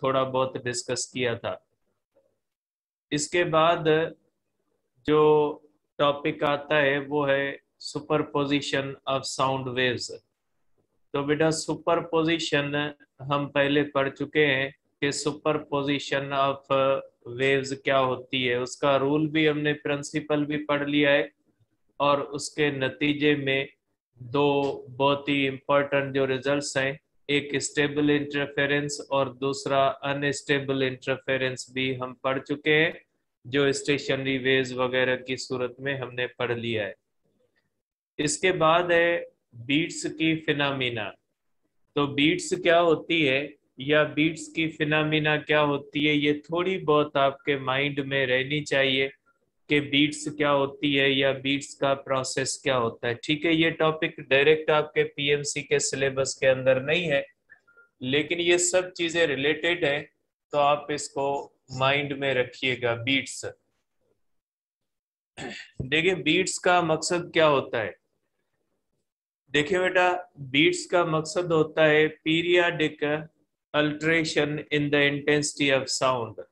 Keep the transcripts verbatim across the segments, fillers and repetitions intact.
थोड़ा बहुत डिस्कस किया था। इसके बाद जो टॉपिक आता है वो है सुपरपोजिशन ऑफ साउंड वेव्स। तो बेटा सुपरपोजिशन हम पहले पढ़ चुके हैं कि सुपरपोजिशन ऑफ वेव्स क्या होती है, उसका रूल भी हमने, प्रिंसिपल भी पढ़ लिया है, और उसके नतीजे में दो बहुत ही इम्पोर्टेंट जो रिजल्ट्स हैं, एक स्टेबल इंटरफेरेंस और दूसरा अनस्टेबल इंटरफेरेंस भी हम पढ़ चुके हैं, जो स्टेशनरी वेव्स वगैरह की सूरत में हमने पढ़ लिया है। इसके बाद है बीट्स की फिनोमिना। तो बीट्स क्या होती है या बीट्स की फिनोमिना क्या होती है, ये थोड़ी बहुत आपके माइंड में रहनी चाहिए कि बीट्स क्या होती है या बीट्स का प्रोसेस क्या होता है। ठीक है, ये टॉपिक डायरेक्ट आपके पीएमसी के सिलेबस के अंदर नहीं है, लेकिन ये सब चीजें रिलेटेड है, तो आप इसको माइंड में रखिएगा। बीट्स, देखिए बीट्स का मकसद क्या होता है। देखिए बेटा, बीट्स का मकसद होता है periodic alteration in the intensity of sound.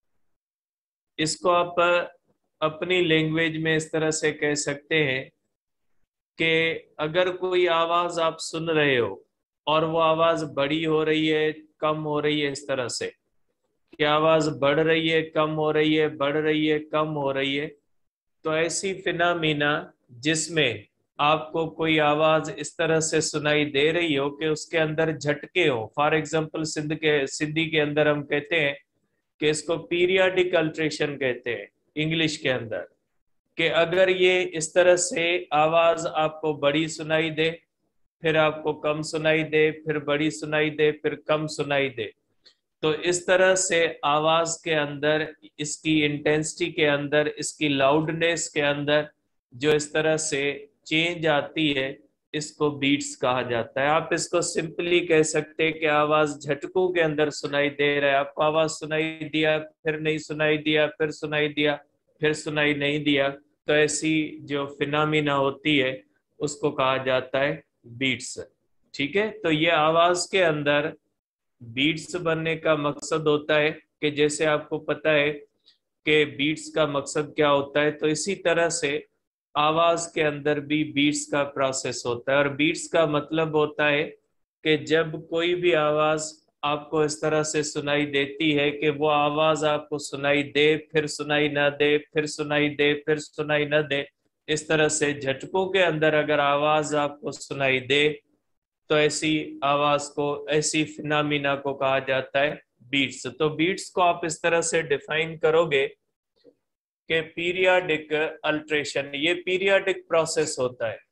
इसको आप अपनी लैंग्वेज में इस तरह से कह सकते हैं कि अगर कोई आवाज आप सुन रहे हो और वो आवाज बड़ी हो रही है, कम हो रही है, इस तरह से कि आवाज बढ़ रही है, कम हो रही है, बढ़ रही है, कम हो रही है, तो ऐसी फिनोमिना जिसमें आपको कोई आवाज इस तरह से सुनाई दे रही हो कि उसके अंदर झटके हो। फॉर एग्जांपल सिंध के सिंधी के अंदर हम कहते हैं कि इसको पीरियाडिक अल्ट्रेशन कहते हैं इंग्लिश के अंदर, कि अगर ये इस तरह से आवाज आपको बड़ी सुनाई दे, फिर आपको कम सुनाई दे, फिर बड़ी सुनाई दे, फिर कम सुनाई दे, तो इस तरह से आवाज के अंदर, इसकी इंटेंसिटी के अंदर, इसकी लाउडनेस के अंदर जो इस तरह से चेंज आती है, इसको बीट्स कहा जाता है। आप इसको सिंपली कह सकते हैं कि आवाज झटकों के अंदर सुनाई दे रहा है। आपको आवाज सुनाई दिया, फिर नहीं सुनाई दिया, फिर सुनाई दिया, फिर सुनाई नहीं दिया, तो ऐसी जो फिनोमिना होती है उसको कहा जाता है बीट्स। ठीक है, तो ये आवाज के अंदर बीट्स बनने का मकसद होता है कि जैसे आपको पता है कि बीट्स का मकसद क्या होता है, तो इसी तरह से आवाज के अंदर भी बीट्स का प्रोसेस होता है। और बीट्स का मतलब होता है कि जब कोई भी आवाज आपको इस तरह से सुनाई देती है कि वो आवाज आपको सुनाई दे, फिर सुनाई ना दे, फिर सुनाई दे, फिर सुनाई ना दे, इस तरह से झटकों के अंदर अगर आवाज आपको सुनाई दे, तो ऐसी आवाज को, ऐसी फिनोमिना को कहा जाता है बीट्स। तो बीट्स को आप इस तरह से डिफाइन करोगे कि पीरियाडिक अल्ट्रेशन, ये पीरियाडिक प्रोसेस होता है,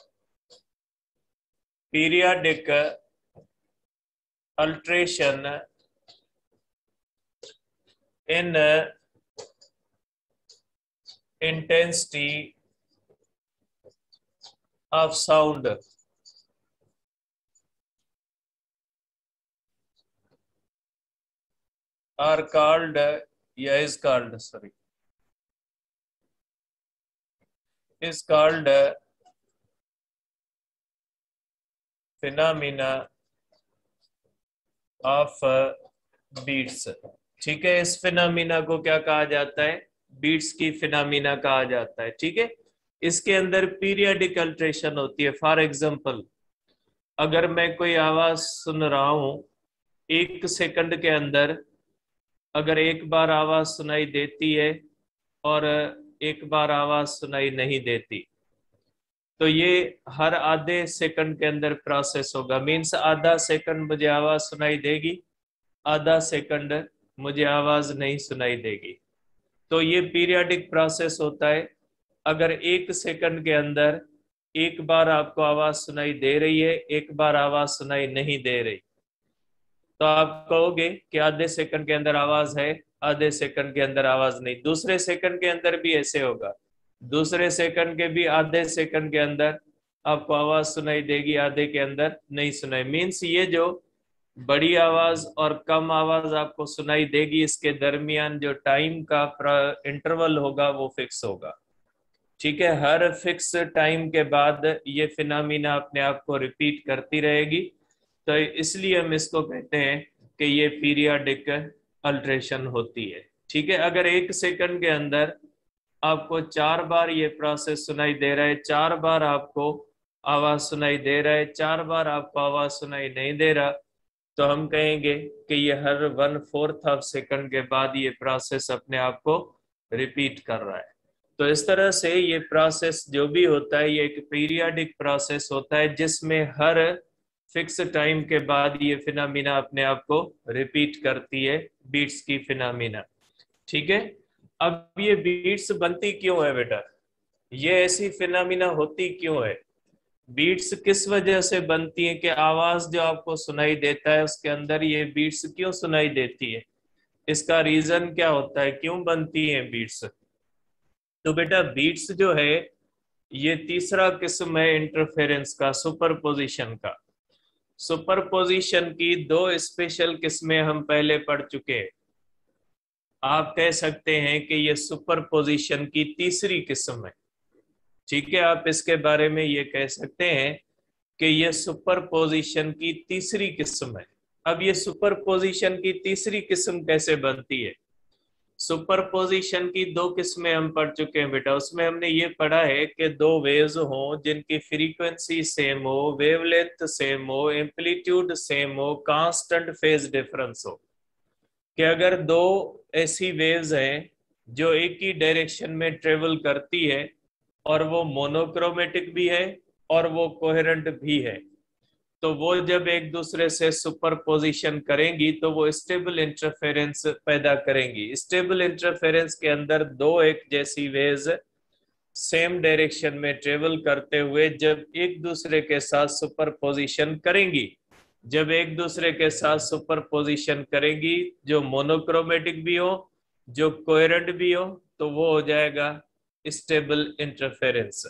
periodic alteration in intensity of sound are called, yeah, is called, sorry, is called phenomena of beats। ठीक है, इस फिनोमिना को क्या कहा जाता है, बीट्स की फिनोमिना कहा जाता है। ठीक है, इसके अंदर पीरियडिक अल्ट्रेशन होती है। फॉर एग्जांपल, अगर मैं कोई आवाज सुन रहा हूं, एक सेकंड के अंदर अगर एक बार आवाज सुनाई देती है और एक बार आवाज सुनाई नहीं देती, तो ये हर आधे सेकंड के अंदर प्रोसेस होगा। मीन्स आधा सेकंड मुझे आवाज सुनाई देगी, आधा सेकंड मुझे आवाज नहीं सुनाई देगी। तो ये पीरियडिक प्रोसेस होता है। अगर एक सेकंड के अंदर एक बार आपको आवाज सुनाई दे रही है, एक बार आवाज सुनाई नहीं दे रही, तो आप कहोगे कि आधे सेकंड के अंदर आवाज है, आधे सेकंड के अंदर आवाज नहीं। दूसरे सेकंड के अंदर भी ऐसे होगा, दूसरे सेकंड के भी आधे सेकंड के अंदर आपको आवाज सुनाई देगी, आधे के अंदर नहीं सुनाई। मीन्स ये जो बड़ी आवाज और कम आवाज आपको सुनाई देगी, इसके दरमियान जो टाइम का इंटरवल होगा वो फिक्स होगा। ठीक है, हर फिक्स टाइम के बाद ये फिनोमिना अपने आप को रिपीट करती रहेगी। तो इसलिए हम इसको कहते हैं कि ये पीरियाडिक अल्ट्रेशन होती है। ठीक है, अगर एक सेकंड के अंदर आपको चार बार ये प्रोसेस सुनाई दे रहा है, चार बार आपको आवाज सुनाई दे रहा है, चार बार आपको आवाज सुनाई नहीं दे रहा, तो हम कहेंगे कि ये हर वन फोर्थ ऑफ सेकंड के बाद ये प्रोसेस अपने आप को रिपीट कर रहा है। तो इस तरह से ये प्रोसेस जो भी होता है ये एक पीरियाडिक प्रोसेस होता है, जिसमें हर फिक्स टाइम के बाद ये फिनोमिना अपने आप को रिपीट करती है, बीट्स की फिनोमिना। ठीक है, अब ये बीट्स बनती क्यों है बेटा, ये ऐसी फिनोमिना होती क्यों है, बीट्स किस वजह से बनती है कि आवाज जो आपको सुनाई देता है उसके अंदर ये बीट्स क्यों सुनाई देती है, इसका रीजन क्या होता है, क्यों बनती है बीट्स। तो बेटा बीट्स जो है ये तीसरा किस्म है इंटरफेरेंस का, सुपरपोजिशन का। सुपरपोजिशन की दो स्पेशल किस्में हम पहले पढ़ चुके हैं, आप कह सकते हैं कि ये सुपरपोजिशन की तीसरी किस्म है। ठीक है, आप इसके बारे में ये कह सकते हैं कि ये सुपरपोजिशन की तीसरी किस्म है। अब ये सुपरपोजिशन की तीसरी किस्म कैसे बनती है, सुपरपोजिशन की दो किस्में हम पढ़ चुके हैं बेटा, उसमें हमने ये पढ़ा है कि दो वेव्स हों जिनकी फ्रीक्वेंसी सेम हो, वेवलेंथ सेम हो, एम्पलीट्यूड सेम हो, कांस्टेंट फेज डिफरेंस हो, कि अगर दो ऐसी वेव्स हैं जो एक ही डायरेक्शन में ट्रेवल करती है और वो मोनोक्रोमेटिक भी है और वो कोहेरेंट भी है, तो वो जब एक दूसरे से सुपरपोजिशन करेंगी तो वो स्टेबल इंटरफेरेंस पैदा करेंगी। स्टेबल इंटरफेरेंस के अंदर दो एक जैसी वेव्स सेम डायरेक्शन में ट्रेवल करते हुए जब एक दूसरे के साथ सुपरपोजिशन करेंगी, जब एक दूसरे के साथ सुपरपोजिशन करेंगी, जो मोनोक्रोमेटिक भी हो जो कोहेरेंट भी हो, तो वो हो जाएगा स्टेबल इंटरफेरेंस।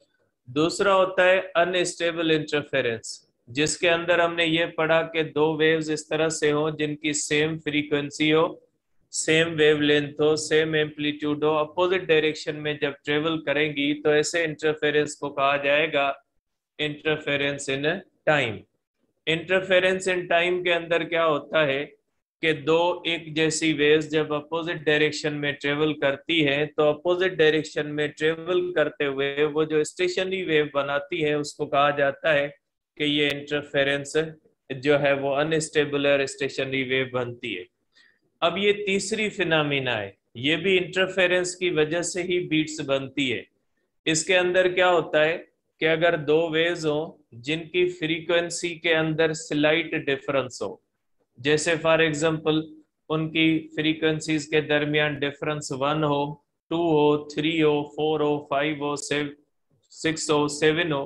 दूसरा होता है अनस्टेबल इंटरफेरेंस, जिसके अंदर हमने ये पढ़ा कि दो वेव्स इस तरह से हो जिनकी सेम फ्रीक्वेंसी हो, सेम वेवलेंथ हो, सेम एम्पलीट्यूड हो, अपोजिट डायरेक्शन में जब ट्रेवल करेंगी तो ऐसे इंटरफेरेंस को कहा जाएगा interference in time. Interference in time के अंदर क्या होता है कि दो एक जैसी वेव्स जब अपोजिट डायरेक्शन में ट्रेवल करती है तो अपोजिट डायरेक्शन में ट्रेवल करते हुए वो जो स्टेशनरी वेव बनाती है उसको कहा जाता है कि ये इंटरफेरेंस जो है वो अनस्टेबल और स्टेशनरी वेव बनती है। अब ये तीसरी फिनोमिना है, ये भी इंटरफेरेंस की वजह से ही बीट्स बनती है। इसके अंदर क्या होता है कि अगर दो वेव्स हो जिनकी फ्रीक्वेंसी के अंदर स्लाइट डिफरेंस हो, जैसे फॉर एग्जांपल उनकी फ्रीक्वेंसीज के दरमियान डिफरेंस वन हो, टू हो, थ्री हो, फोर हो, फाइव हो, सिक्स हो, सेवन हो,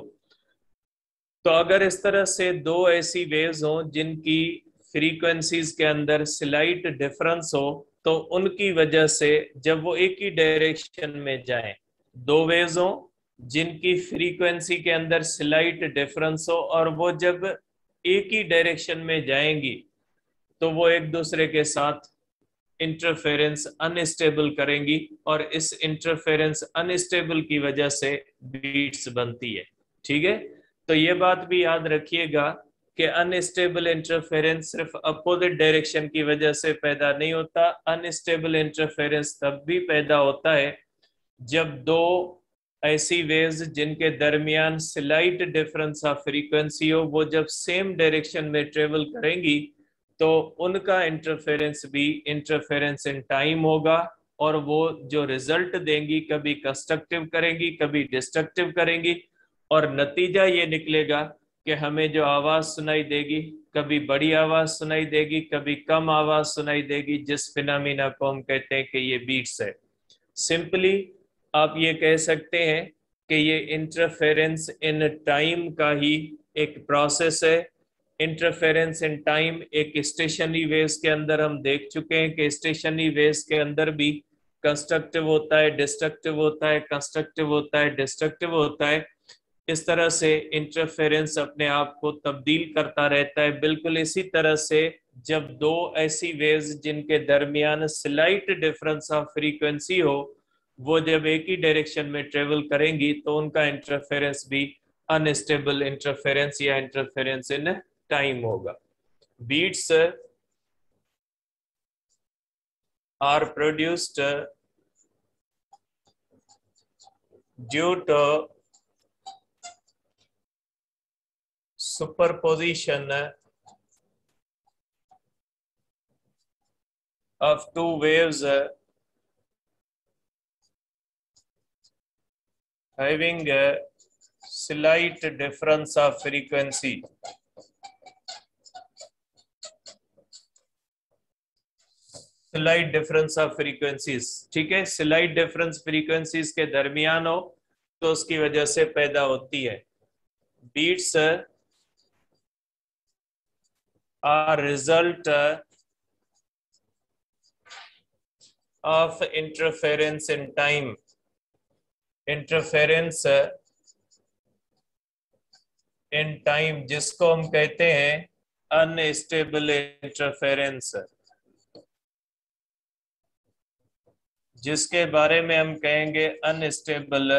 तो अगर इस तरह से दो ऐसी वेव्स हो जिनकी फ्रीक्वेंसीज के अंदर स्लाइट डिफरेंस हो, तो उनकी वजह से जब वो एक ही डायरेक्शन में जाएं, दो वेव्स हो जिनकी फ्रीक्वेंसी के अंदर स्लाइट डिफरेंस हो और वो जब एक ही डायरेक्शन में जाएंगी तो वो एक दूसरे के साथ इंटरफेरेंस अनस्टेबल करेंगी और इस इंटरफेरेंस अनस्टेबल की वजह से बीट्स बनती है। ठीक है, तो ये बात भी याद रखिएगा कि अनस्टेबल इंटरफेरेंस सिर्फ अपोजिट डायरेक्शन की वजह से पैदा नहीं होता, अनस्टेबल इंटरफेरेंस तब भी पैदा होता है जब दो ऐसी वेव्स जिनके दरमियान स्लाइट डिफरेंस ऑफ फ्रीक्वेंसी हो वो जब सेम डायरेक्शन में ट्रेवल करेंगी तो उनका इंटरफेरेंस भी इंटरफेरेंस इन टाइम होगा और वो जो रिजल्ट देंगी कभी कंस्ट्रक्टिव करेंगी कभी डिस्ट्रक्टिव करेंगी और नतीजा ये निकलेगा कि हमें जो आवाज सुनाई देगी कभी बड़ी आवाज सुनाई देगी कभी कम आवाज सुनाई देगी, जिस फिनोमिना को हम कहते हैं कि ये बीट्स है। सिंपली आप ये कह सकते हैं कि ये इंटरफेरेंस इन टाइम का ही एक प्रोसेस है। इंटरफेरेंस इन टाइम एक स्टेशनरी वेव्स के अंदर हम देख चुके हैं कि स्टेशनरी वेव्स के अंदर भी कंस्ट्रक्टिव होता है, डिस्ट्रक्टिव होता है, कंस्ट्रक्टिव होता है, डिस्ट्रक्टिव होता है। इस तरह से इंटरफेरेंस अपने आप को तब्दील करता रहता है। बिल्कुल इसी तरह से जब दो ऐसी वेव्स जिनके दरमियान स्लाइट डिफरेंस ऑफ फ्रीक्वेंसी हो वो जब एक ही डायरेक्शन में ट्रेवल करेंगी तो उनका इंटरफेरेंस भी अनस्टेबल इंटरफेरेंस या इंटरफेरेंस इन टाइम होगा। Beats are produced due to superposition of two waves having a slight difference of frequency. Slight difference of frequencies, ठीक है, स्लाइट डिफरेंस फ्रीक्वेंसीज के दरमियान हो तो उसकी वजह से पैदा होती है। Beats are result of interference in time, interference in time जिसको हम कहते हैं अनस्टेबल इंटरफेरेंस, जिसके बारे में हम कहेंगे अनस्टेबल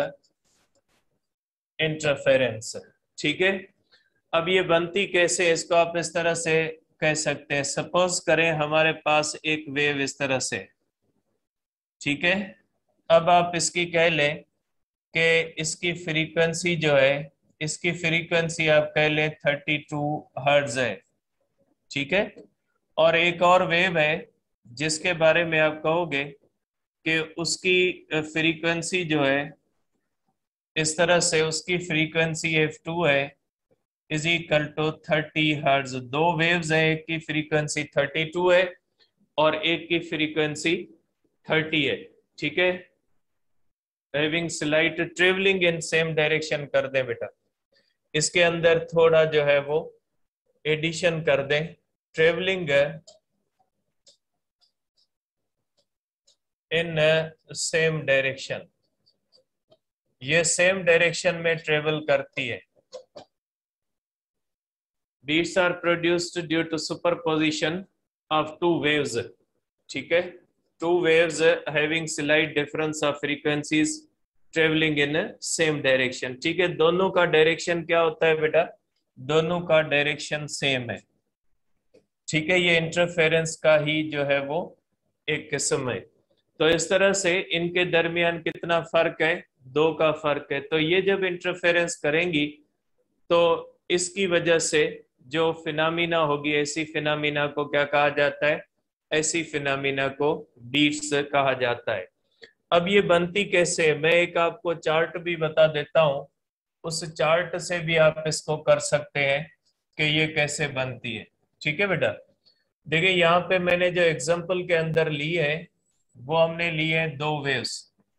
इंटरफेरेंस, ठीक है। अब ये बनती कैसे, इसको आप इस तरह से कह सकते हैं, सपोज करें हमारे पास एक वेव इस तरह से, ठीक है। अब आप इसकी कह लें कि इसकी फ्रीक्वेंसी जो है, इसकी फ्रीक्वेंसी आप कह लें थर्टी टू हर्ट्ज है, ठीक है। और एक और वेव है जिसके बारे में आप कहोगे कि उसकी फ्रीक्वेंसी जो है इस तरह से, उसकी फ्रीक्वेंसी एफ टू है is equal to thirty hertz. दो वेव्स हैं, एक की फ्रीक्वेंसी थर्टी टू है और एक की फ्रीक्वेंसी थर्टी है, ठीक है। Having slight travelling in same direction कर दें बेटा, इसके अंदर थोड़ा जो है वो एडिशन कर दें, ट्रेवलिंग इन सेम डायरेक्शन, ये सेम डायरेक्शन में ट्रेवल करती है। Beats are produced due to superposition of two waves, ठीक है, two waves having slight difference of frequencies travelling in same direction, ठीक है। दोनों का डायरेक्शन क्या होता है बेटा, दोनों का डायरेक्शन सेम है, ठीक है। ये इंटरफेरेंस का ही जो है वो एक किस्म है। तो इस तरह से इनके दरमियान कितना फर्क है, दो का फर्क है। तो ये जब इंटरफेरेंस करेंगी तो इसकी वजह से जो फिनोमिना होगी, ऐसी फिनोमिना को क्या कहा जाता है, ऐसी फिनोमिना को बीट्स कहा जाता है। अब ये बनती कैसे, मैं एक आपको चार्ट भी बता देता हूं, उस चार्ट से भी आप इसको कर सकते हैं कि ये कैसे बनती है, ठीक है बेटा। देखिए यहाँ पे मैंने जो एग्जांपल के अंदर ली है वो हमने ली है दो वेव्स,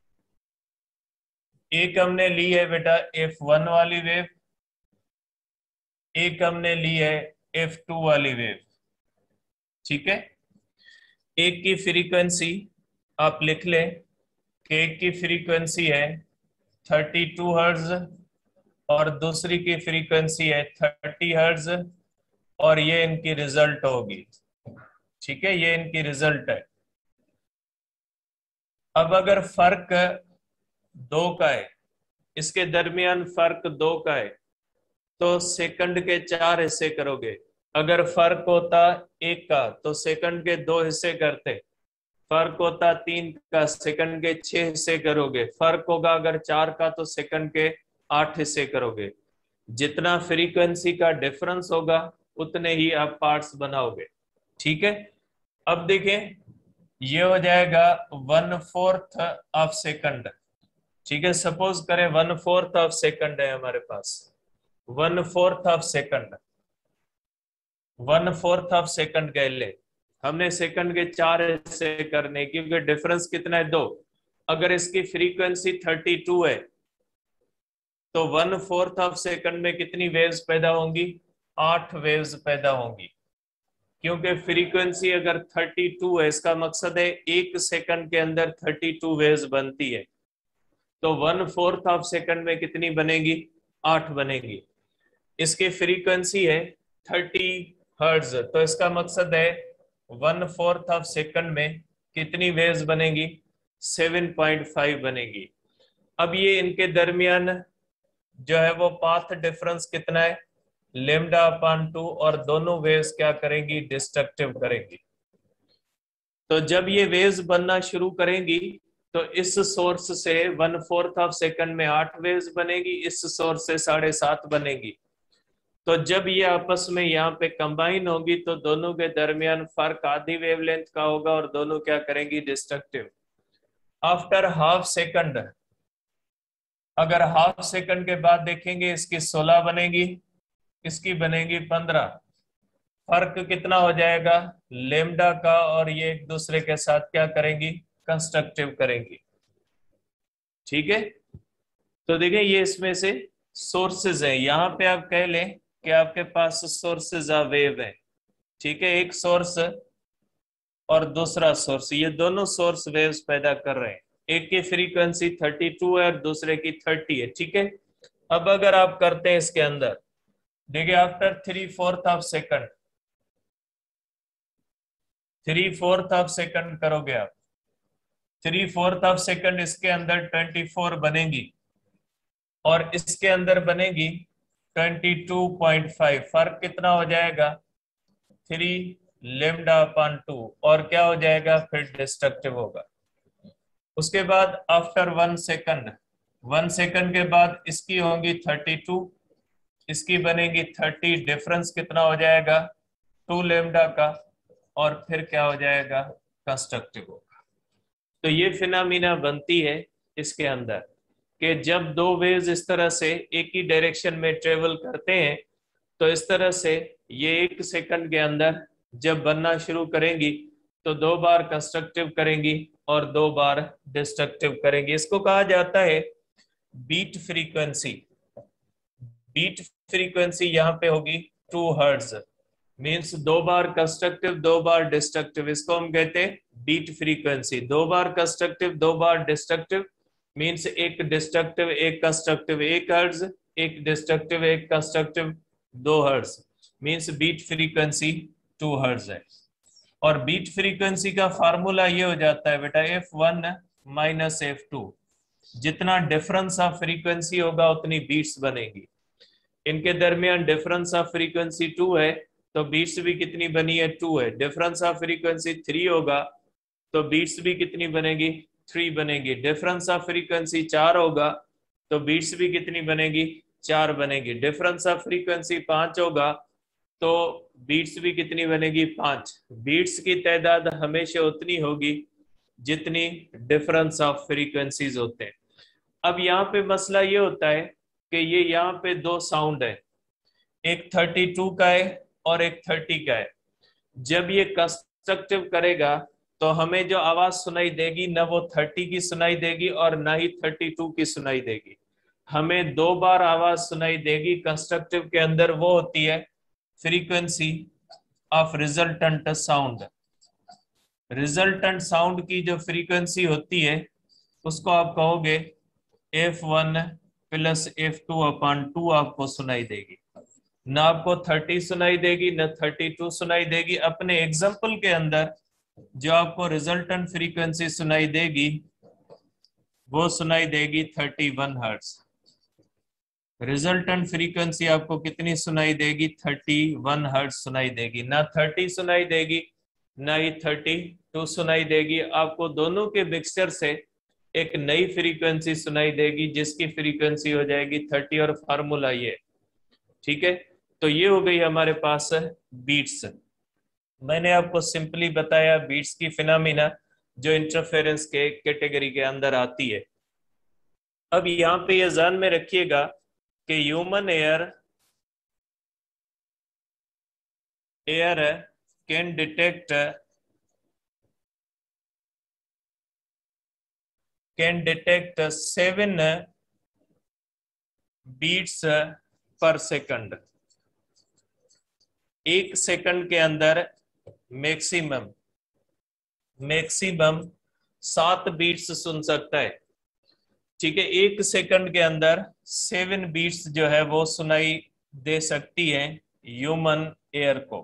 एक हमने ली है बेटा एफ वन वाली वेव, एक हमने ली है एफ टू वाली वेव, ठीक है। एक की फ्रीक्वेंसी आप लिख लें कि एक की फ्रीक्वेंसी है थर्टी टू हर्ट्ज और दूसरी की फ्रीक्वेंसी है थर्टी हर्ट्ज, और ये इनकी रिजल्ट होगी, ठीक है, ये इनकी रिजल्ट है। अब अगर फर्क दो का है, इसके दरमियान फर्क दो का है, तो सेकंड के चार हिस्से करोगे। अगर फर्क होता एक का तो सेकंड के दो हिस्से करते, फर्क होता तीन का सेकंड के छह हिस्से करोगे, फर्क होगा अगर चार का तो सेकंड के आठ हिस्से करोगे। जितना फ्रीक्वेंसी का डिफरेंस होगा उतने ही आप पार्ट्स बनाओगे, ठीक है। अब देखें ये हो जाएगा वन फोर्थ ऑफ सेकंड, ठीक है। सपोज करें वन फोर्थ ऑफ सेकंड है हमारे पास, one fourth of second, one fourth of second कह ले, हमने सेकंड के चार हिस्से करने, क्योंकि डिफरेंस कितना है, दो। अगर इसकी फ्रीक्वेंसी थर्टी टू है तो वन फोर्थ ऑफ सेकंड में कितनी वेव्स पैदा होंगी, आठ वेव्स पैदा होंगी, क्योंकि फ्रीक्वेंसी अगर थर्टी टू है, इसका मकसद है एक सेकंड के अंदर थर्टी टू वेव्स बनती है, तो वन फोर्थ ऑफ सेकंड में कितनी बनेगी, आठ बनेगी। इसकी फ्रीक्वेंसी है थर्टी हर्ट्ज, तो इसका मकसद है वन फोर्थ ऑफ सेकंड में कितनी वेव्स बनेगी, सेवन पॉइंट फाइव बनेगी। अब ये इनके दरमियान जो है वो पाथ डिफरेंस कितना है, लेमडा अपॉन टू, और दोनों वेव्स क्या करेंगी, डिस्ट्रक्टिव करेंगी। तो जब ये वेव्स बनना शुरू करेंगी तो इस सोर्स से वन फोर्थ ऑफ सेकंड में आठ वेव्स बनेगी, इस सोर्स से साढ़े सात बनेगी। तो जब ये आपस में यहाँ पे कंबाइन होगी तो दोनों के दरमियान फर्क आधी वेवलेंथ का होगा और दोनों क्या करेंगी, डिस्ट्रक्टिव। आफ्टर हाफ सेकंड, अगर हाफ सेकंड के बाद देखेंगे इसकी सोलह बनेगी, इसकी बनेगी पंद्रह। फर्क कितना हो जाएगा लेमडा का, और ये एक दूसरे के साथ क्या करेंगी, कंस्ट्रक्टिव करेंगी। ठीक है, तो देखें ये इसमें से सोर्सेज है। यहाँ पे आप कह लें कि आपके पास सोर्सेज ऑफ वेव है। ठीक है, एक सोर्स और दूसरा सोर्स, ये दोनों सोर्स वेव्स पैदा कर रहे हैं। एक की फ्रीक्वेंसी बत्तीस है और दूसरे की तीस है। ठीक है, अब अगर आप करते हैं इसके अंदर, देखिए after three fourth of second, three fourth of second करोगे आप, थ्री फोर्थ ऑफ सेकंड इसके अंदर ट्वेंटी फोर बनेगी और इसके अंदर बनेगी ट्वेंटी टू पॉइंट फाइव। फर्क कितना हो जाएगा, थ्री लेमडा अपॉन टू, और क्या हो जाएगा फिर डिस्ट्रक्टिव होगा। उसके बाद after one second, one second के बाद इसकी होंगी थर्टी टू, इसकी बनेगी थर्टी, डिफरेंस कितना हो जाएगा टू लेमडा का, और फिर क्या हो जाएगा कंस्ट्रक्टिव होगा। तो ये फिनोमिना बनती है इसके अंदर कि जब दो वेव्स इस तरह से एक ही डायरेक्शन में ट्रेवल करते हैं तो इस तरह से ये एक सेकंड के अंदर जब बनना शुरू करेंगी तो दो बार कंस्ट्रक्टिव करेंगी और दो बार डिस्ट्रक्टिव करेंगी। इसको कहा जाता है बीट फ्रीक्वेंसी। बीट फ्रीक्वेंसी यहाँ पे होगी टू हर्ट्ज, मीन्स दो बार कंस्ट्रक्टिव दो बार डिस्ट्रक्टिव, इसको हम कहते हैं बीट फ्रीक्वेंसी। दो बार कंस्ट्रक्टिव दो बार डिस्ट्रक्टिव मीन्स एक डिस्ट्रक्टिव एक कंस्ट्रक्टिव एक हर्ट्ज, एक डिस्ट्रक्टिव एक कंस्ट्रक्टिव दो hertz, means beat frequency two hertz है। और बीट फ्रीक्वेंसी का फार्मूला ये हो जाता है बेटा f one minus f two. जितना डिफरेंस ऑफ फ्रीक्वेंसी होगा उतनी बीट्स बनेगी। इनके दरमियान डिफरेंस ऑफ फ्रीक्वेंसी टू है तो बीट्स भी कितनी बनी है, टू है। डिफरेंस ऑफ फ्रीक्वेंसी थ्री होगा तो बीट्स भी कितनी बनेगी, थ्री बनेगी। डिफरेंस ऑफ फ्रीक्वेंसी चार होगा तो बीट्स भी कितनी बनेगी, चार बनेगी। डिफरेंस ऑफ फ्रीक्वेंसी पांच होगा तो बीट्स भी कितनी बनेगी, पांच। बीट्स की तादाद हमेशा उतनी होगी जितनी डिफरेंस ऑफ फ्रीक्वेंसीज होते हैं। अब यहाँ पे मसला ये होता है कि ये यहाँ पे दो साउंड है, एक थर्टी टू का है और एक थर्टी का है। जब ये कंस्ट्रक्टिव करेगा तो हमें जो आवाज सुनाई देगी ना वो थर्टी की सुनाई देगी और ना ही थर्टी टू की सुनाई देगी। हमें दो बार आवाज सुनाई देगी। कंस्ट्रक्टिव के अंदर वो होती है frequency of resultant sound. Resultant sound की जो फ्रीक्वेंसी होती है उसको आप कहोगे f one plus f two upon two आपको सुनाई देगी। ना आपको थर्टी सुनाई देगी ना थर्टी टू सुनाई देगी। अपने एग्जाम्पल के अंदर जो आपको रिजल्टेंट फ्रीक्वेंसी सुनाई देगी वो सुनाई देगी thirty one hertz. Resultant frequency आपको कितनी सुनाई देगी, थर्टी वन हर्ट्ज सुनाई देगी। ना थर्टी सुनाई देगी ना ही थर्टी टू सुनाई देगी। आपको दोनों के मिक्सचर से एक नई फ्रीक्वेंसी सुनाई देगी जिसकी फ्रीक्वेंसी हो जाएगी थर्टी, और फार्मूला ये। ठीक है, तो ये हो गई हमारे पास बीट्स। मैंने आपको सिंपली बताया बीट्स की फिनोमिना जो इंटरफेरेंस के कैटेगरी के अंदर आती है। अब यहाँ पे ये ध्यान में रखिएगा कि human ear ear can detect can detect seven beats per second. एक सेकंड के अंदर मैक्सिमम मैक्सिमम सात बीट्स सुन सकता है। ठीक है, एक सेकंड के अंदर सेवन बीट्स जो है वो सुनाई दे सकती है ह्यूमन एयर को।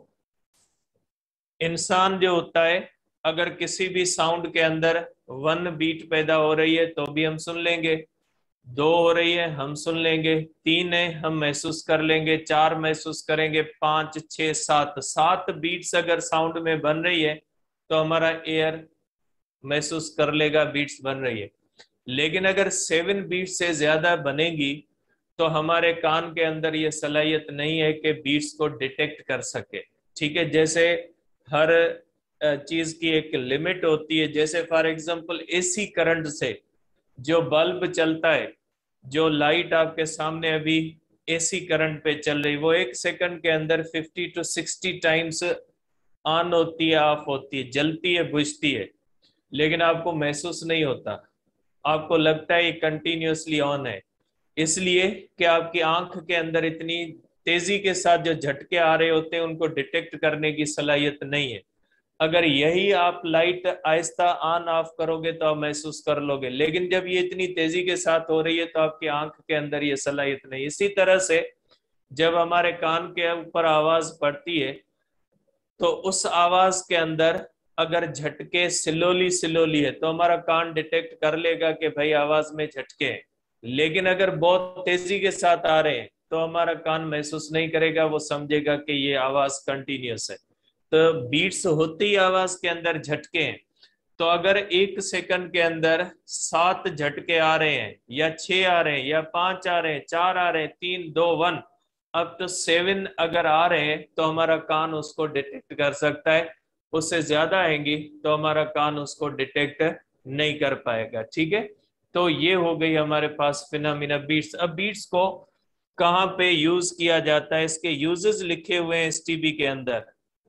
इंसान जो होता है अगर किसी भी साउंड के अंदर वन बीट पैदा हो रही है तो भी हम सुन लेंगे, दो हो रही है हम सुन लेंगे, तीन है हम महसूस कर लेंगे, चार महसूस करेंगे, पांच छह सात सात बीट्स अगर साउंड में बन रही है तो हमारा एयर महसूस कर लेगा बीट्स बन रही है। लेकिन अगर सेवन बीट्स से ज्यादा बनेगी तो हमारे कान के अंदर ये सलाहियत नहीं है कि बीट्स को डिटेक्ट कर सके। ठीक है, जैसे हर चीज की एक लिमिट होती है। जैसे फॉर एग्जांपल एसी करंट से जो बल्ब चलता है, जो लाइट आपके सामने अभी एसी करंट पे चल रही, वो एक सेकंड के अंदर fifty to sixty times on होती है, ऑफ होती है, जलती है, बुझती है, लेकिन आपको महसूस नहीं होता। आपको लगता है ये कंटिन्यूअसली ऑन है, इसलिए कि आपकी आंख के अंदर इतनी तेजी के साथ जो झटके आ रहे होते हैं उनको डिटेक्ट करने की सलाहियत नहीं है। अगर यही आप लाइट आहिस्ता ऑन ऑफ करोगे तो आप महसूस कर लोगे, लेकिन जब ये इतनी तेजी के साथ हो रही है तो आपकी आंख के अंदर ये सलाहियत नहीं। इसी तरह से जब हमारे कान के ऊपर आवाज पड़ती है तो उस आवाज के अंदर अगर झटके स्लोली स्लोली है तो हमारा कान डिटेक्ट कर लेगा कि भाई आवाज में झटके हैं। लेकिन अगर बहुत तेजी के साथ आ रहे हैं तो हमारा कान महसूस नहीं करेगा, वो समझेगा कि ये आवाज कंटिन्यूअस है। तो बीट्स होती ही आवाज के अंदर झटके हैं। तो अगर एक सेकंड के अंदर सात झटके आ रहे हैं या छह आ रहे हैं या पांच आ रहे हैं, चार आ रहे हैं, तीन, दो, वन, अप टू सेवन अगर आ रहे हैं तो हमारा कान उसको डिटेक्ट कर सकता है। उससे ज्यादा आएंगी तो हमारा कान उसको डिटेक्ट नहीं कर पाएगा। ठीक है, तो ये हो गई हमारे पास फिनोमिना बीट्स। अब बीट्स को कहाँ पे यूज किया जाता है, इसके यूजेस लिखे हुए हैं एसटीबी के अंदर।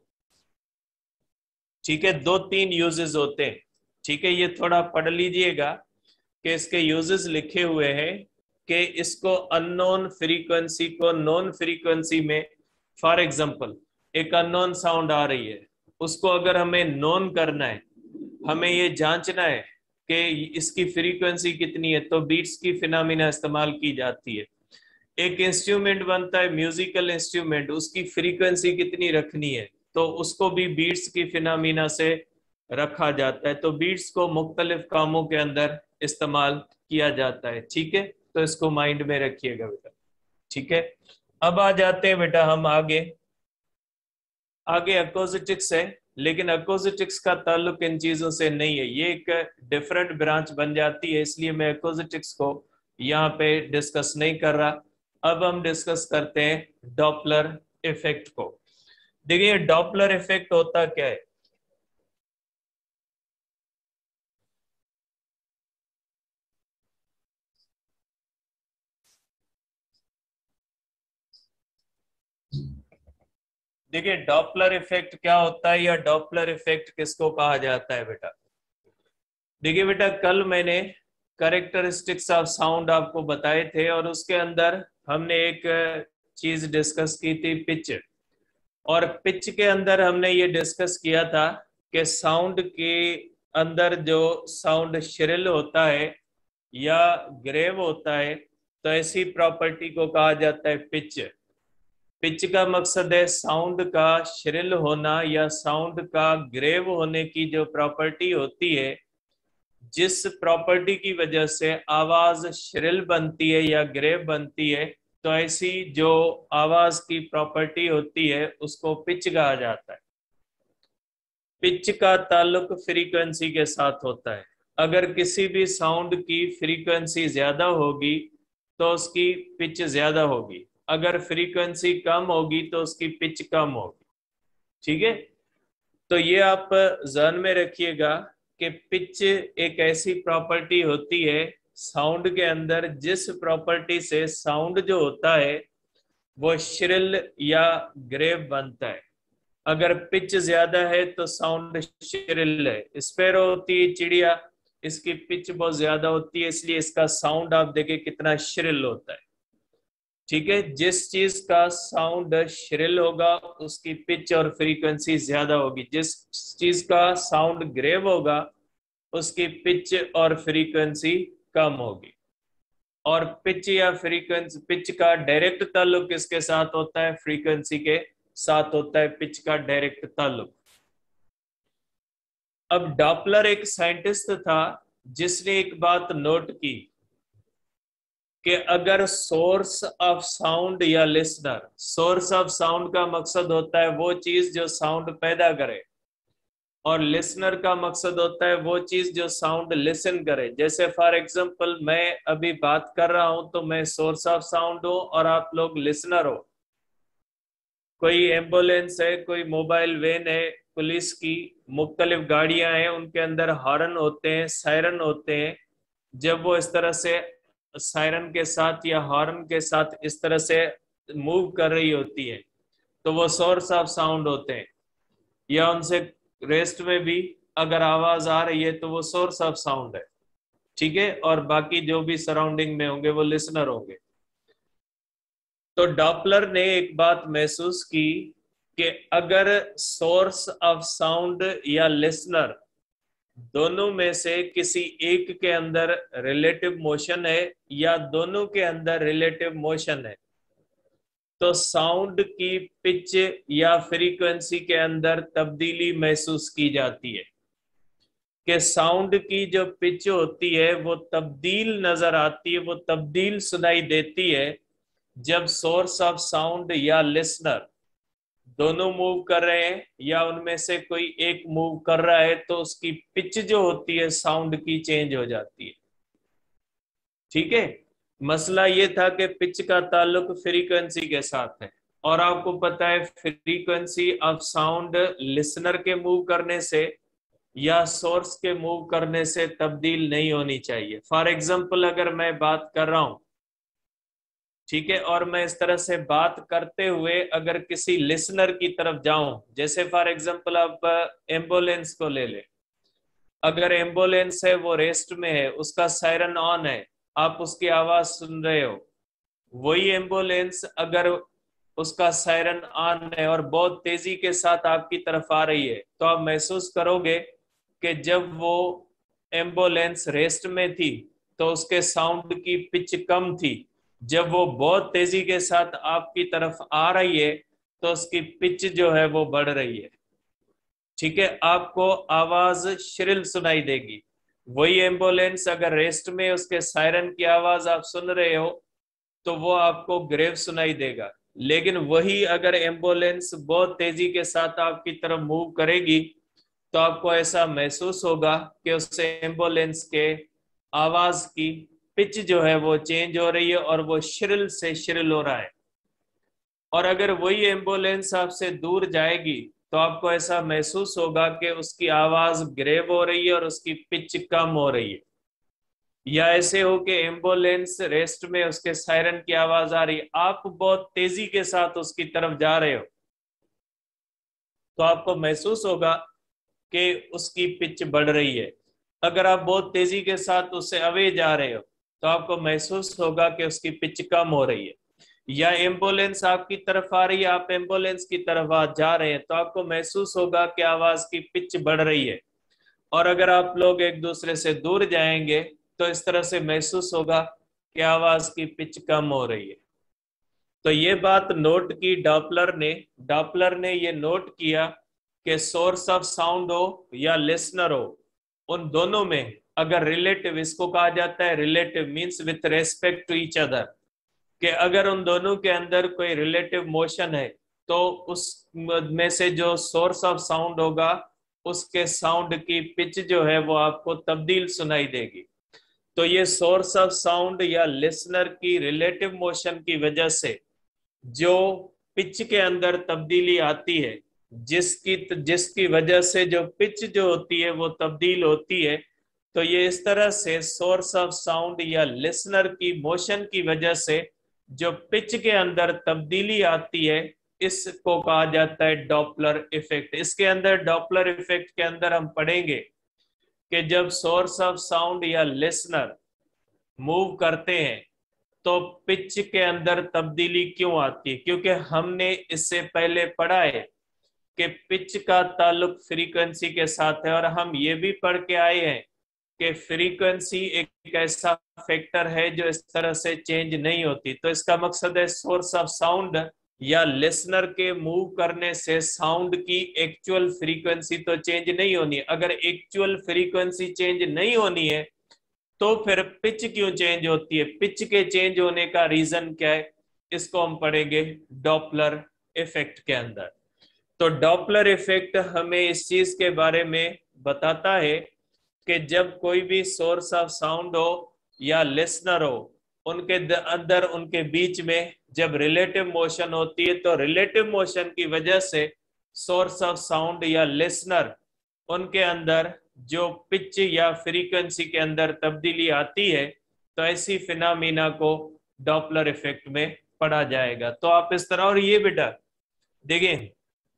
ठीक है, दो तीन यूजेस होते हैं। ठीक है, ये थोड़ा पढ़ लीजिएगा कि इसके यूजेस लिखे हुए हैं कि इसको अननोन फ्रीक्वेंसी को नॉन फ्रीक्वेंसी में, फॉर एग्जांपल एक अननोन साउंड आ रही है, उसको अगर हमें नोन करना है, हमें ये जांचना है कि इसकी फ्रीक्वेंसी कितनी है, तो बीट्स की फिनोमिना इस्तेमाल की जाती है। एक इंस्ट्रूमेंट बनता है म्यूजिकल इंस्ट्रूमेंट, उसकी फ्रीक्वेंसी कितनी रखनी है, तो उसको भी बीट्स की फिनोमिना से रखा जाता है। तो बीट्स को मुख्तलिफ कामों के अंदर इस्तेमाल किया जाता है। ठीक है, तो इसको माइंड में रखिएगा बेटा। ठीक है, अब आ जाते हैं बेटा हम आगे। आगे अकोजिटिक्स है, लेकिन अकोजिटिक्स का ताल्लुक इन चीजों से नहीं है, ये एक डिफरेंट ब्रांच बन जाती है, इसलिए मैं अकोजिटिक्स को यहाँ पे डिस्कस नहीं कर रहा। अब हम डिस्कस करते हैं डॉपलर इफेक्ट को। देखिए डॉपलर इफेक्ट होता क्या है। देखिए डॉपलर इफेक्ट क्या होता है या डॉपलर इफेक्ट किसको कहा जाता है बेटा। देखिए बेटा, कल मैंने कैरेक्टरिस्टिक्स ऑफ साउंड आपको बताए थे और उसके अंदर हमने एक चीज डिस्कस की थी, पिच। और पिच के अंदर हमने ये डिस्कस किया था कि साउंड के अंदर जो साउंड श्रिल होता है या ग्रेव होता है, तो ऐसी प्रॉपर्टी को कहा जाता है पिच। पिच का मकसद है साउंड का श्रिल होना या साउंड का ग्रेव होने की जो प्रॉपर्टी होती है, जिस प्रॉपर्टी की वजह से आवाज श्रिल बनती है या ग्रेव बनती है, तो ऐसी जो आवाज की प्रॉपर्टी होती है उसको पिच कहा जाता है। पिच का ताल्लुक फ्रीक्वेंसी के साथ होता है। अगर किसी भी साउंड की फ्रीक्वेंसी ज्यादा होगी तो उसकी पिच ज्यादा होगी, अगर फ्रीक्वेंसी कम होगी तो उसकी पिच कम होगी। ठीक है, तो ये आप ध्यान में रखिएगा कि पिच एक ऐसी प्रॉपर्टी होती है साउंड के अंदर जिस प्रॉपर्टी से साउंड जो होता है वो श्रिल या ग्रेव बनता है। अगर पिच ज्यादा है तो साउंड श्रिल है। स्पैरो होती है चिड़िया, इसकी पिच बहुत ज्यादा होती है, इसलिए इसका साउंड आप देखें कितना श्रिल होता है। ठीक है, जिस चीज का साउंड श्रिल होगा उसकी पिच और फ्रीक्वेंसी ज्यादा होगी, जिस चीज का साउंड ग्रेव होगा उसकी पिच और फ्रीक्वेंसी कम होगी। और पिच या फ्रीक्वेंसी, पिच का डायरेक्ट ताल्लुक किसके साथ होता है, फ्रीक्वेंसी के साथ होता है पिच का डायरेक्ट ताल्लुक। अब डॉपलर एक साइंटिस्ट था जिसने एक बात नोट की कि अगर सोर्स ऑफ साउंड या लिसनर, सोर्स ऑफ साउंड का मकसद होता है वो चीज जो साउंड पैदा करे, और लिसनर का मकसद होता है वो चीज जो साउंड लिसन करे। जैसे फॉर एग्जांपल मैं अभी बात कर रहा हूं तो मैं सोर्स ऑफ साउंड हूं और आप लोग लिसनर हो। कोई एम्बुलेंस है, कोई मोबाइल वैन है, पुलिस की मुख्तलिफ गाड़ियां हैं, उनके अंदर हॉर्न होते हैं, सायरन होते हैं। जब वो इस तरह से सायरन के साथ या हॉर्न के साथ इस तरह से मूव कर रही होती है तो वो सोर्स ऑफ साउंड होते हैं। या उनसे रेस्ट में भी अगर आवाज आ रही है तो वो सोर्स ऑफ साउंड है। ठीक है, और बाकी जो भी सराउंडिंग में होंगे वो लिसनर होंगे। तो डॉपलर ने एक बात महसूस की कि अगर सोर्स ऑफ साउंड या लिसनर दोनों में से किसी एक के अंदर रिलेटिव मोशन है या दोनों के अंदर रिलेटिव मोशन है तो साउंड की पिच या फ्रीक्वेंसी के अंदर तब्दीली महसूस की जाती है। कि साउंड की जो पिच होती है वो तब्दील नजर आती है, वो तब्दील सुनाई देती है जब सोर्स ऑफ साउंड या लिसनर दोनों मूव कर रहे हैं या उनमें से कोई एक मूव कर रहा है तो उसकी पिच जो होती है साउंड की चेंज हो जाती है। ठीक है, मसला ये था कि पिच का ताल्लुक फ्रीक्वेंसी के साथ है और आपको पता है फ्रीक्वेंसी ऑफ साउंड लिसनर के मूव करने से या सोर्स के मूव करने से तब्दील नहीं होनी चाहिए। फॉर एग्जाम्पल अगर मैं बात कर रहा हूं, ठीक है, और मैं इस तरह से बात करते हुए अगर किसी लिसनर की तरफ जाऊं, जैसे फॉर एग्जांपल आप एम्बुलेंस को ले ले। अगर एम्बुलेंस है वो रेस्ट में है, उसका सायरन ऑन है, आप उसकी आवाज सुन रहे हो। वही एम्बुलेंस अगर उसका सायरन ऑन है और बहुत तेजी के साथ आपकी तरफ आ रही है तो आप महसूस करोगे कि जब वो एम्बुलेंस रेस्ट में थी तो उसके साउंड की पिच कम थी। जब वो बहुत तेजी के साथ आपकी तरफ आ रही है तो उसकी पिच जो है वो बढ़ रही है। ठीक है, आपको आवाज श्रिल सुनाई देगी। वही एम्बुलेंस अगर रेस्ट में उसके सायरन की आवाज आप सुन रहे हो तो वो आपको ग्रेव सुनाई देगा। लेकिन वही अगर एम्बुलेंस बहुत तेजी के साथ आपकी तरफ मूव करेगी तो आपको ऐसा महसूस होगा कि उस एम्बुलेंस के आवाज की पिच जो है वो चेंज हो रही है और वो श्रिल से श्रिल हो रहा है। और अगर वही एम्बुलेंस आपसे दूर जाएगी तो आपको ऐसा महसूस होगा कि उसकी आवाज ग्रेव हो रही है और उसकी पिच कम हो रही है। या ऐसे हो कि एम्बुलेंस रेस्ट में उसके सायरन की आवाज आ रही है, आप बहुत तेजी के साथ उसकी तरफ जा रहे हो तो आपको महसूस होगा कि उसकी पिच बढ़ रही है। अगर आप बहुत तेजी के साथ उससे अवे जा रहे हो तो आपको महसूस होगा कि उसकी पिच कम हो रही है। या एम्बुलेंस आपकी तरफ आ रही है, आप एम्बुलेंस की तरफ आ जा रहे हैं तो आपको महसूस होगा कि आवाज की पिच बढ़ रही है। और अगर आप लोग एक दूसरे से दूर जाएंगे तो इस तरह से महसूस होगा कि आवाज की पिच कम हो रही है। तो ये बात नोट की डॉपलर ने डॉपलर ने ये नोट किया कि सोर्स ऑफ साउंड हो या लिसनर हो, उन दोनों में अगर रिलेटिव, इसको कहा जाता है relative means with respect to each other, कि अगर उन दोनों के अंदर कोई रिलेटिव मोशन है तो उस में से जो सोर्स ऑफ साउंड होगा उसके साउंड की पिच जो है वो आपको तब्दील सुनाई देगी। तो ये सोर्स ऑफ साउंड या लिसनर की रिलेटिव मोशन की वजह से जो पिच के अंदर तब्दीली आती है, जिसकी जिसकी वजह से जो पिच जो होती है वो तब्दील होती है, तो ये इस तरह से सोर्स ऑफ साउंड या लिसनर की मोशन की वजह से जो पिच के अंदर तब्दीली आती है इसको कहा जाता है डॉपलर इफेक्ट। इसके अंदर डॉपलर इफेक्ट के अंदर हम पढ़ेंगे कि जब सोर्स ऑफ साउंड या लिसनर मूव करते हैं तो पिच के अंदर तब्दीली क्यों आती है, क्योंकि हमने इससे पहले पढ़ा है कि पिच का ताल्लुक फ्रीक्वेंसी के साथ है और हम ये भी पढ़ के आए हैं कि फ्रीक्वेंसी एक ऐसा फैक्टर है जो इस तरह से चेंज नहीं होती। तो इसका मकसद है सोर्स ऑफ साउंड या लिसनर के मूव करने से साउंड की एक्चुअल फ्रीक्वेंसी तो चेंज नहीं होनी। अगर एक्चुअल फ्रीक्वेंसी चेंज नहीं होनी है तो फिर पिच क्यों चेंज होती है, पिच के चेंज होने का रीजन क्या है, इसको हम पढ़ेंगे डॉपलर इफेक्ट के अंदर। तो डॉपलर इफेक्ट हमें इस चीज के बारे में बताता है कि जब कोई भी सोर्स ऑफ साउंड हो या लिसनर हो, उनके अंदर उनके बीच में जब रिलेटिव मोशन होती है, तो रिलेटिव मोशन की वजह से सोर्स ऑफ साउंड या लिसनर उनके अंदर जो पिच या फ्रीक्वेंसी के अंदर तब्दीली आती है, तो ऐसी फिनोमिना को डॉपलर इफेक्ट में पढ़ा जाएगा। तो आप इस तरह, और ये बेटा देखिए,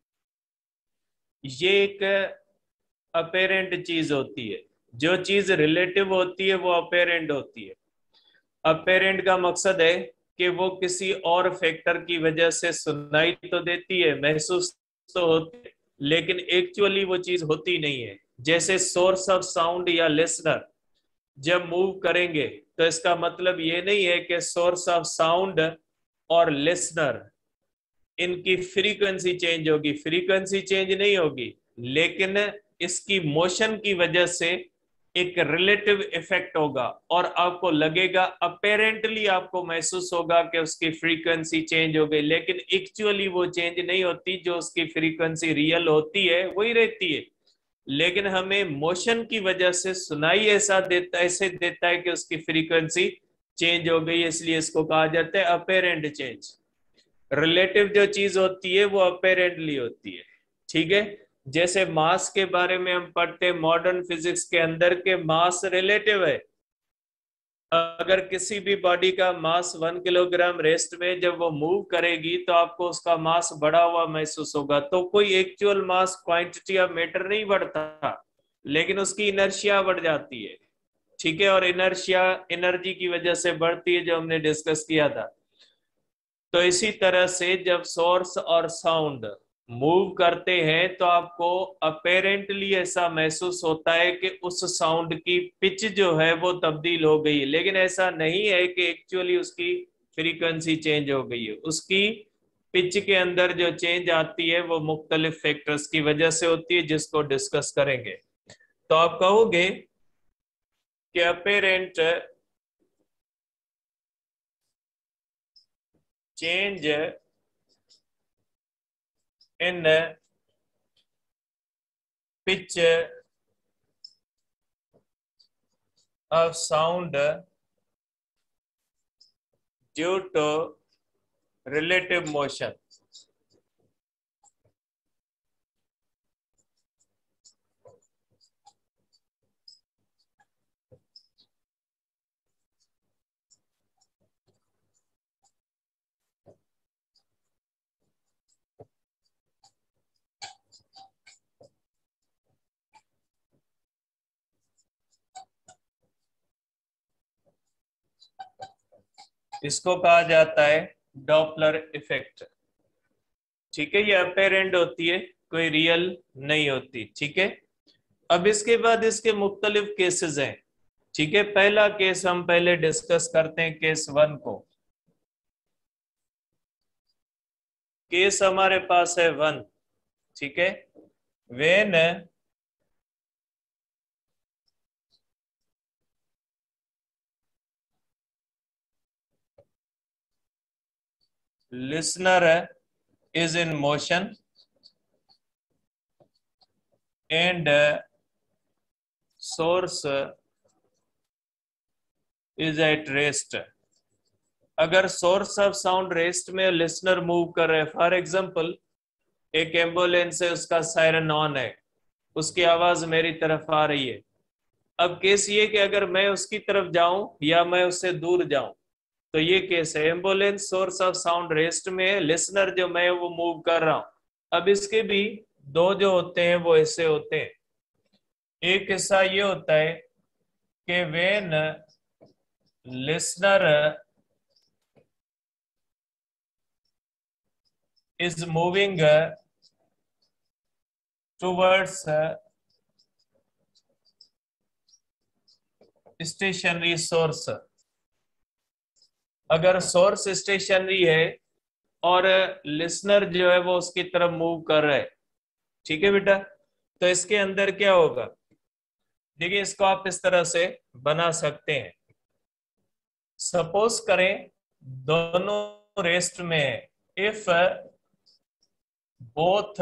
ये एक अपेरेंट चीज होती है। जो चीज रिलेटिव होती है वो अपेरेंट होती है। अपेरेंट का मकसद है कि वो किसी और फैक्टर की वजह से सुनाई तो देती है, महसूस तो होती है, लेकिन एक्चुअली वो चीज होती नहीं है। जैसे सोर्स ऑफ साउंड या लिसनर जब मूव करेंगे, तो इसका मतलब ये नहीं है कि सोर्स ऑफ साउंड और लिसनर इनकी फ्रीक्वेंसी चेंज होगी, फ्रीक्वेंसी चेंज नहीं होगी, लेकिन इसकी मोशन की वजह से एक रिलेटिव इफेक्ट होगा और आपको लगेगा, अपेरेंटली आपको महसूस होगा कि उसकी फ्रीक्वेंसी चेंज हो गई, लेकिन एक्चुअली वो चेंज नहीं होती। जो उसकी फ्रीक्वेंसी रियल होती है वही रहती है, लेकिन हमें मोशन की वजह से सुनाई ऐसा देता ऐसे देता है कि उसकी फ्रीक्वेंसी चेंज हो गई, इसलिए इसको कहा जाता है अपेरेंट चेंज। रिलेटिव जो चीज होती है वो अपेरेंटली होती है। ठीक है, जैसे मास के बारे में हम पढ़ते हैं मॉडर्न फिजिक्स के अंदर के मास रिलेटिव है। अगर किसी भी बॉडी का मास वन किलोग्राम रेस्ट में जब वो मूव करेगी, तो आपको उसका मास बढ़ा हुआ महसूस होगा। तो कोई actual mass quantity of matter नहीं बढ़ता, लेकिन उसकी इनर्शिया बढ़ जाती है। ठीक है, और इनर्शिया एनर्जी की वजह से बढ़ती है, जो हमने डिस्कस किया था। तो इसी तरह से जब सोर्स और साउंड मूव करते हैं, तो आपको अपेरेंटली ऐसा महसूस होता है कि उस साउंड की पिच जो है वो तब्दील हो गई है, लेकिन ऐसा नहीं है कि एक्चुअली उसकी फ्रीक्वेंसी चेंज हो गई है। उसकी पिच के अंदर जो चेंज आती है वो मुख्तलिफ फैक्टर्स की वजह से होती है, जिसको डिस्कस करेंगे। तो आप कहोगे कि apparent change in pitch of sound due to relative motion। इसको कहा जाता है डॉपलर इफेक्ट। ठीक है, ये अपेरेंट होती है, कोई रियल नहीं होती। ठीक है, अब इसके बाद इसके मुख्तलिफ केसेस हैं। ठीक है, पहला केस हम पहले डिस्कस करते हैं, केस वन को। केस हमारे पास है वन। ठीक है, when listener is in motion and source is at rest। अगर सोर्स ऑफ साउंड रेस्ट में, लिसनर मूव कर रहे हैं, फॉर एग्जांपल एक एम्बुलेंस है, उसका सायरन ऑन है, उसकी आवाज मेरी तरफ आ रही है। अब केस ये कि अगर मैं उसकी तरफ जाऊं या मैं उससे दूर जाऊं, तो ये केस है। Ambulance source of sound rest में है, लिसनर जो मैं वो मूव कर रहा हूं। अब इसके भी दो जो होते हैं वो ऐसे होते हैं। एक हिस्सा ये होता है कि when listener is moving towards stationary source. अगर सोर्स स्टेशनरी है और लिसनर जो है वो उसकी तरफ मूव कर रहा है, ठीक है बेटा, तो इसके अंदर क्या होगा? देखिए, इसको आप इस तरह से बना सकते हैं। सपोज करें दोनों रेस्ट में है। If both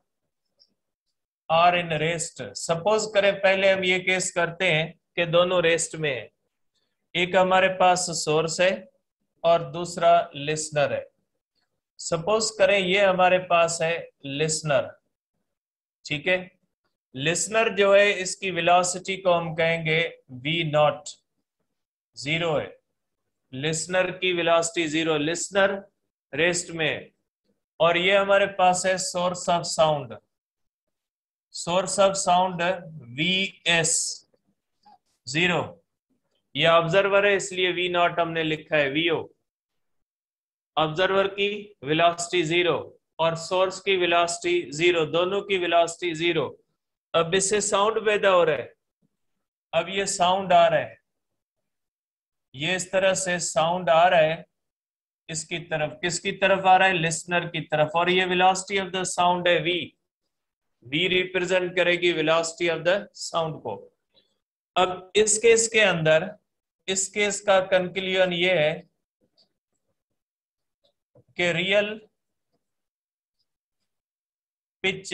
are in rest. Suppose करें पहले हम ये केस करते हैं कि दोनों रेस्ट में है, एक हमारे पास सोर्स है और दूसरा लिसनर है। सपोज करें ये हमारे पास है लिसनर, ठीक है। लिसनर जो है इसकी वेलोसिटी को हम कहेंगे वी नॉट, जीरो है। लिसनर की वेलोसिटी जीरो, लिसनर रेस्ट में। और ये हमारे पास है source of sound, source of sound v s zero. ये ऑब्जर्वर है इसलिए वी नॉट हमने लिखा है वीओ। ऑब्जर्वर की वेलोसिटी जीरो और सोर्स की वेलोसिटी जीरो, दोनों की वेलोसिटी जीरो। अब इससे साउंड पैदा हो रहा है। अब ये साउंड आ रहा है, ये इस तरह से साउंड आ रहा है इसकी तरफ। किसकी तरफ आ रहा है? लिसनर की तरफ। और ये वेलोसिटी ऑफ द साउंड है वी। वी रिप्रेजेंट करेगी वेलोसिटी ऑफ द साउंड को। अब इस केस के अंदर, इस केस का कंक्लूजन ये है कि रियल पिच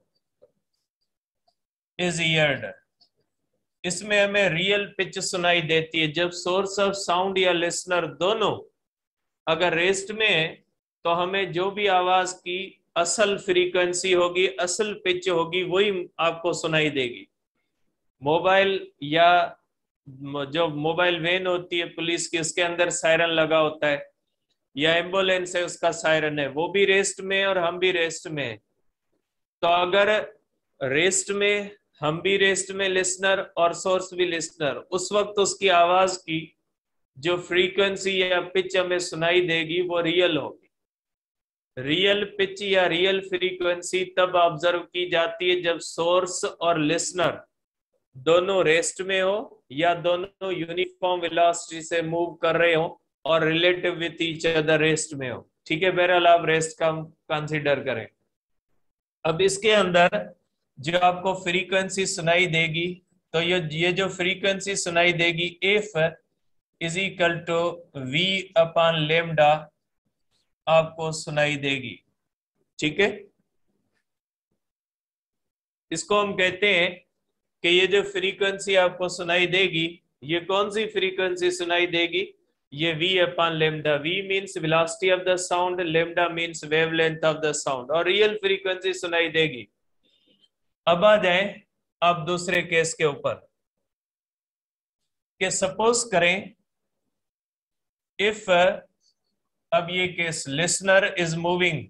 इज ईयर्ड। इसमें हमें रियल पिच सुनाई देती है जब सोर्स ऑफ साउंड या लिसनर दोनों अगर रेस्ट में है, तो हमें जो भी आवाज की असल फ्रीक्वेंसी होगी, असल पिच होगी, वही आपको सुनाई देगी। मोबाइल या जो मोबाइल वैन होती है पुलिस की, उसके अंदर सायरन लगा होता है, या एम्बुलेंस है उसका सायरन है, वो भी रेस्ट में और हम भी रेस्ट में है। तो अगर रेस्ट में, हम भी रेस्ट में, लिसनर और सोर्स भी लिसनर, उस वक्त उसकी आवाज की जो फ्रीक्वेंसी या पिच हमें सुनाई देगी वो रियल होगी। रियल पिच या रियल फ्रीक्वेंसी तब ऑब्जर्व की जाती है जब सोर्स और लिसनर दोनों रेस्ट में हो या दोनों यूनिफॉर्म वेलोसिटी से मूव कर रहे हो और relative with each other rest में हो। ठीक है, बहरहाल आप रेस्ट का कंसीडर करें। अब इसके अंदर जो आपको फ्रीक्वेंसी सुनाई देगी, तो ये ये जो फ्रीक्वेंसी सुनाई देगी f is equal to v upon lambda आपको सुनाई देगी। ठीक है, इसको हम कहते हैं कि ये जो फ्रीक्वेंसी आपको सुनाई देगी, ये कौन सी फ्रीक्वेंसी सुनाई देगी? ये v upon lambda. v means velocity of the sound, lambda means wavelength of the sound, और रियल फ्रीक्वेंसी सुनाई देगी। अब आ जाए अब दूसरे केस के ऊपर कि सपोज करें इफ, अब ये केस लिसनर इज मूविंग।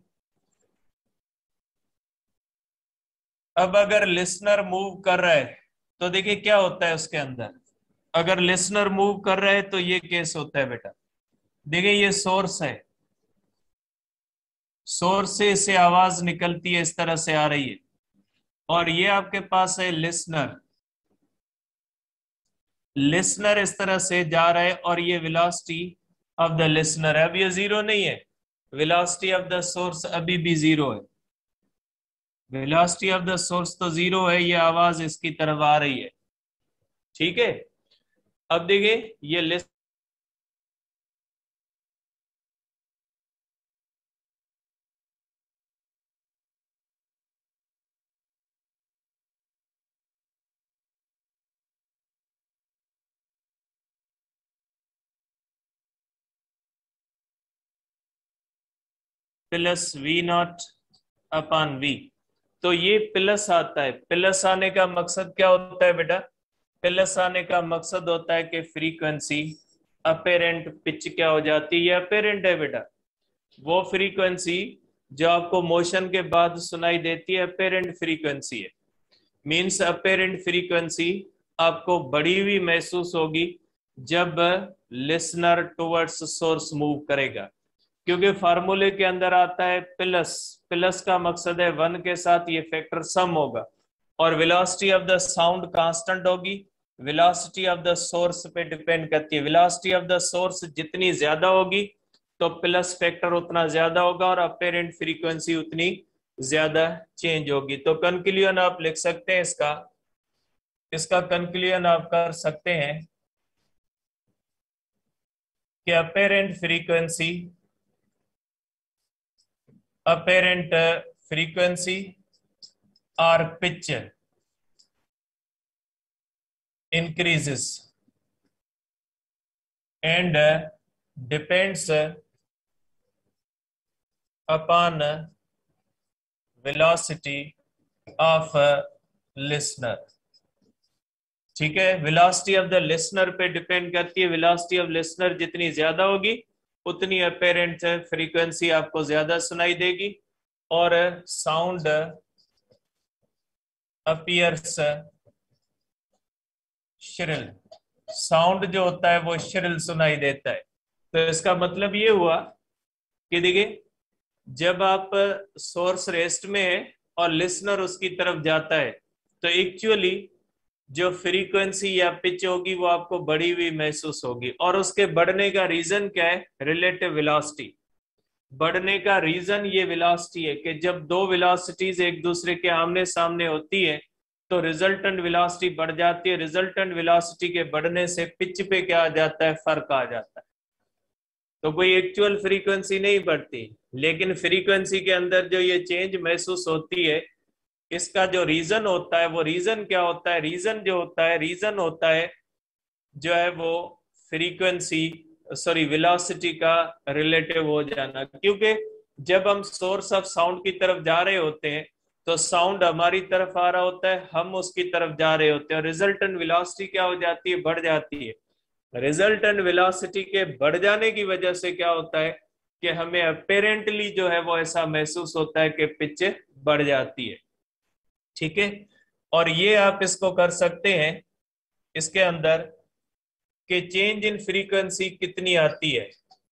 अब अगर लिसनर मूव कर रहा है तो देखिए क्या होता है उसके अंदर। अगर लिसनर मूव कर रहा है तो ये केस होता है बेटा। देखिए ये सोर्स है, सोर्स से इसे आवाज निकलती है, इस तरह से आ रही है, और ये आपके पास है लिसनर। लिसनर इस तरह से जा रहा है और ये वेलोसिटी ऑफ द लिसनर है। अब ये जीरो नहीं है, वेलोसिटी ऑफ द सोर्स अभी भी जीरो है। वेलोसिटी ऑफ द सोर्स तो जीरो है, ये आवाज इसकी तरफ आ रही है। ठीक है, अब देखिए ये list plus v naught upon v. तो ये प्लस आता है। प्लस आने का मकसद क्या होता है बेटा? प्लस आने का मकसद होता है कि फ्रीक्वेंसी अपेरेंट पिच क्या हो जाती है? अपेरेंट है बेटा। वो फ्रीक्वेंसी जो आपको मोशन के बाद सुनाई देती है अपेरेंट फ्रीक्वेंसी है। मींस अपेरेंट फ्रीक्वेंसी आपको बढ़ी हुई महसूस होगी जब लिसनर टुवर्ड्स सोर्स मूव करेगा, क्योंकि फार्मूले के अंदर आता है प्लस। प्लस का मकसद है वन के साथ ये फैक्टर सम होगा, और velocity of the sound constant होगी, वेलोसिटी ऑफ द सोर्स पे डिपेंड करती है। वेलोसिटी ऑफ द सोर्स जितनी ज्यादा होगी तो प्लस फैक्टर उतना ज्यादा होगा और अपेरेंट फ्रीक्वेंसी उतनी ज्यादा चेंज होगी। तो कंक्लूजन आप लिख सकते हैं इसका, इसका कंक्लूजन आप कर सकते हैं कि apparent frequency, apparent frequency or pitch increases and depends upon velocity of listener। ठीक है, वेलोसिटी ऑफ द लिसनर पे डिपेंड करती है। वेलोसिटी ऑफ लिसनर जितनी ज्यादा होगी उतनी अपेरेंट फ्रीक्वेंसी आपको ज्यादा सुनाई देगी और साउंड अपीयर्स श्रिल, साउंड जो होता है वो श्रिल सुनाई देता है। तो इसका मतलब ये हुआ कि देखिए, जब आप सोर्स रेस्ट में है और लिसनर उसकी तरफ जाता है तो एक्चुअली जो फ्रीक्वेंसी या पिच होगी वो आपको बढ़ी हुई महसूस होगी। और उसके बढ़ने का रीजन क्या है? Relative velocity. बढ़ने का रीजन ये वेलोसिटी है कि जब दो वेलोसिटीज एक दूसरे के आमने सामने होती है तो रिजल्टेंट वेलोसिटी बढ़ जाती है। रिजल्टेंट वेलोसिटी के बढ़ने से पिच पे क्या आ जाता है? फर्क आ जाता है। तो कोई एक्चुअल फ्रीक्वेंसी नहीं बढ़ती, लेकिन फ्रीक्वेंसी के अंदर जो ये चेंज महसूस होती है इसका जो रीजन होता है वो रीजन क्या होता है? रीजन जो होता है रीजन होता है जो है वो फ्रीक्वेंसी सॉरी वेलोसिटी का रिलेटिव हो जाना। क्योंकि जब हम सोर्स ऑफ साउंड की तरफ जा रहे होते हैं तो साउंड हमारी तरफ आ रहा होता है, हम उसकी तरफ जा रहे होते हैं और रिजल्टेंट वेलोसिटी क्या हो जाती है? बढ़ जाती है। रिजल्टेंट वेलोसिटी के बढ़ जाने की वजह से क्या होता है कि हमें अपेरेंटली जो है वो ऐसा महसूस होता है कि पिच बढ़ जाती है। ठीक है, और ये आप इसको कर सकते हैं इसके अंदर कि चेंज इन फ्रीक्वेंसी कितनी आती है।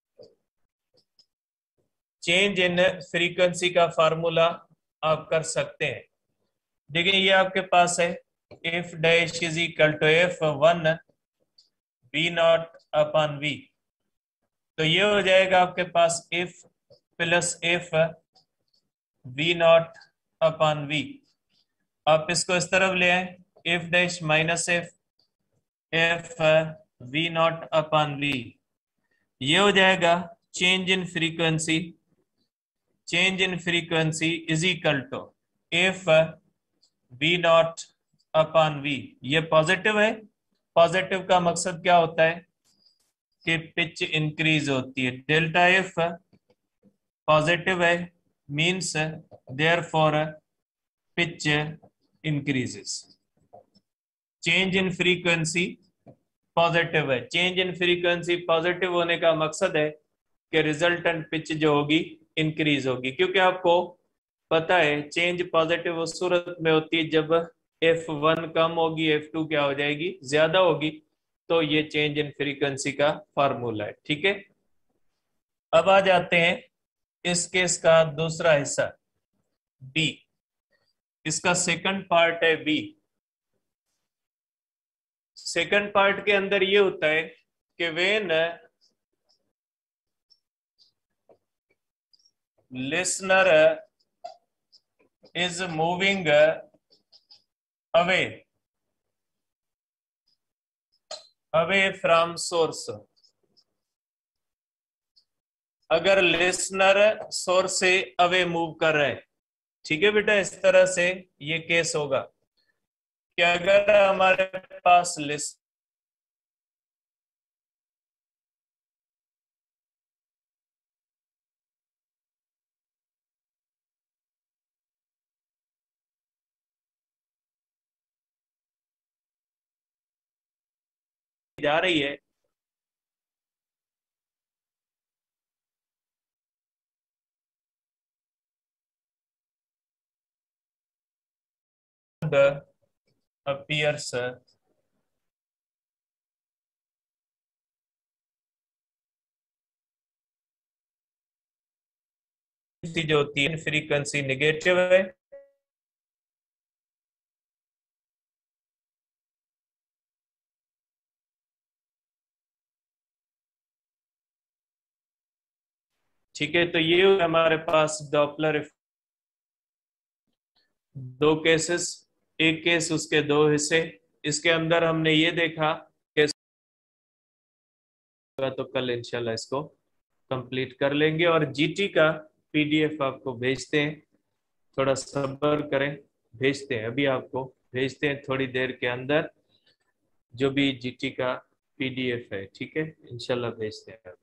चेंज इन फ्रीक्वेंसी का फार्मूला आप कर सकते हैं। देखिए ये आपके पास है f dash is equal to f one v naught upon v, तो ये हो जाएगा आपके पास f plus f v naught upon v. आप इसको इस तरफ ले आए, f dash minus f f v naught upon v, ये हो जाएगा change in frequency. Change in frequency is equal to F v naught upon v. ये पॉजिटिव है। पॉजिटिव का मकसद क्या होता है कि पिच इंक्रीज होती है। डेल्टा एफ पॉजिटिव है means therefore pitch increases. Change in frequency positive है। चेंज इन फ्रीक्वेंसी पॉजिटिव होने का मकसद है कि रिजल्टेंट पिच जो होगी इंक्रीज होगी। क्योंकि आपको पता है चेंज पॉजिटिव उस सूरत में होती है जब एफ वन कम होगी, एफ टू क्या हो जाएगी? ज्यादा होगी। तो ये चेंज इन फ्रीक्वेंसी का फार्मूला है। ठीक है, अब आ जाते हैं इस केस का दूसरा हिस्सा बी। इसका सेकंड पार्ट है बी। सेकंड पार्ट के अंदर ये होता है कि when listener is moving away away from source, अगर लिसनर सोर्स से अवे मूव कर रहे हैं, ठीक है बेटा, इस तरह से ये केस होगा कि अगर हमारे पास लिस्ट जा रही है appears जो होती है फ्रीक्वेंसी निगेटिव है। ठीक है, तो ये हमारे पास डॉपलर दो केसेस, एक केस उसके दो हिस्से। इसके अंदर हमने ये देखा कि तो कल इंशाल्लाह इसको कंप्लीट कर लेंगे और जीटी का पीडीएफ आपको भेजते हैं। थोड़ा सब्र करें, भेजते हैं, अभी आपको भेजते हैं थोड़ी देर के अंदर जो भी जीटी का पीडीएफ है, ठीक है, इंशाल्लाह भेजते हैं।